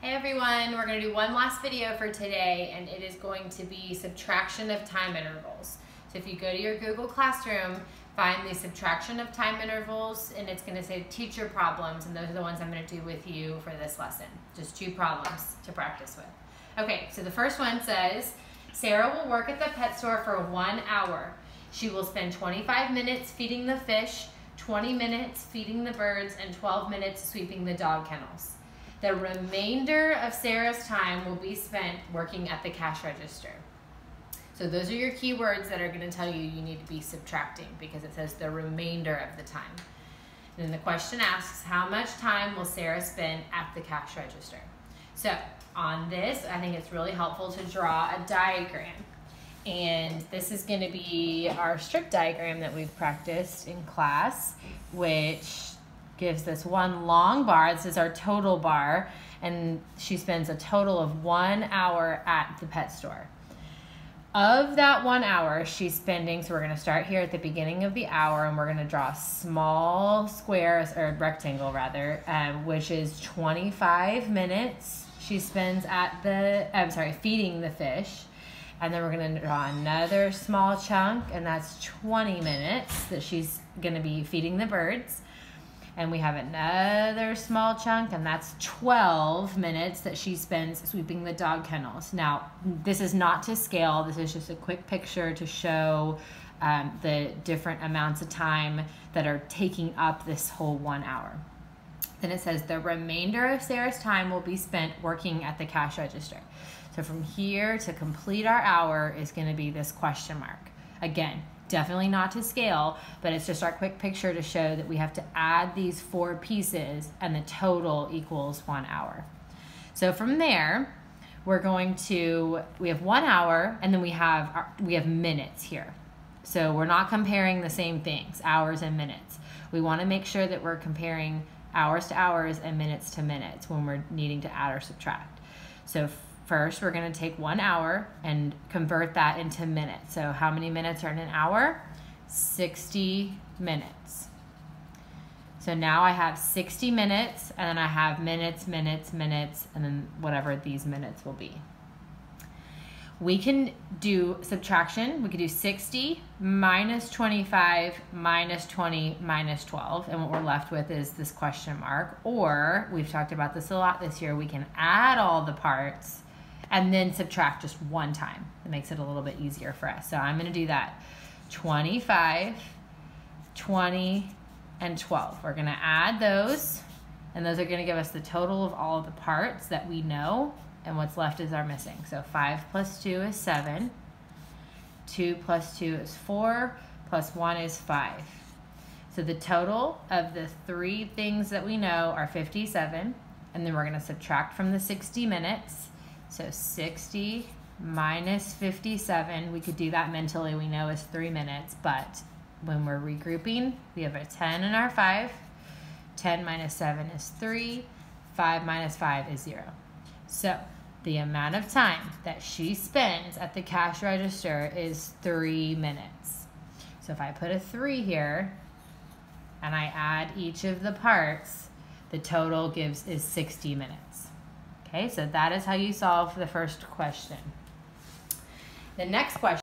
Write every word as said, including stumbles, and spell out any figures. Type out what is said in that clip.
Hey everyone, we're going to do one last video for today, and it is going to be subtraction of time intervals. So if you go to your Google Classroom, find the subtraction of time intervals, and it's going to say teacher problems, and those are the ones I'm going to do with you for this lesson. Just two problems to practice with. Okay, so the first one says, Sarah will work at the pet store for one hour. She will spend twenty-five minutes feeding the fish, twenty minutes feeding the birds, and twelve minutes sweeping the dog kennels. The remainder of Sarah's time will be spent working at the cash register. So those are your keywords that are going to tell you you need to be subtracting, because it says the remainder of the time. And then the question asks, how much time will Sarah spend at the cash register? So on this, I think it's really helpful to draw a diagram. And this is going to be our strip diagram that we've practiced in class, which gives this one long bar. This is our total bar, and she spends a total of one hour at the pet store. Of that one hour, she's spending, so we're going to start here at the beginning of the hour, and we're going to draw a small square, or rectangle rather, um, which is twenty-five minutes she spends at the, I'm sorry, feeding the fish. And then we're going to draw another small chunk, and that's twenty minutes that she's going to be feeding the birds. And we have another small chunk, and that's twelve minutes that she spends sweeping the dog kennels. Now, this is not to scale. This is just a quick picture to show um, the different amounts of time that are taking up this whole one hour. Then it says the remainder of Sarah's time will be spent working at the cash register. So from here to complete our hour is going to be this question mark. Again, definitely not to scale, but it's just our quick picture to show that we have to add these four pieces and the total equals one hour. So from there, we're going to, we have one hour, and then we have, our, we have minutes here. So we're not comparing the same things, hours and minutes. We want to make sure that we're comparing hours to hours and minutes to minutes when we're needing to add or subtract. So first, we're going to take one hour and convert that into minutes. So how many minutes are in an hour? sixty minutes. So now I have sixty minutes, and then I have minutes, minutes, minutes, and then whatever these minutes will be. We can do subtraction. We could do sixty minus twenty-five minus twenty minus twelve, and what we're left with is this question mark. Or, we've talked about this a lot this year, we can add all the parts and then subtract just one time. It makes it a little bit easier for us. So I'm going to do that. twenty-five, twenty, and twelve. We're going to add those, and those are going to give us the total of all of the parts that we know, and what's left is our missing. So five plus two is seven, two plus two is four, plus one is five. So the total of the three things that we know are fifty-seven, and then we're going to subtract from the sixty minutes. So sixty minus fifty-seven, we could do that mentally, we know is three minutes, but when we're regrouping, we have a ten in our five, ten minus seven is three, five minus five is zero. So the amount of time that she spends at the cash register is three minutes. So if I put a three here, and I add each of the parts, the total gives is sixty minutes. Okay, so that is how you solve the first question. The next question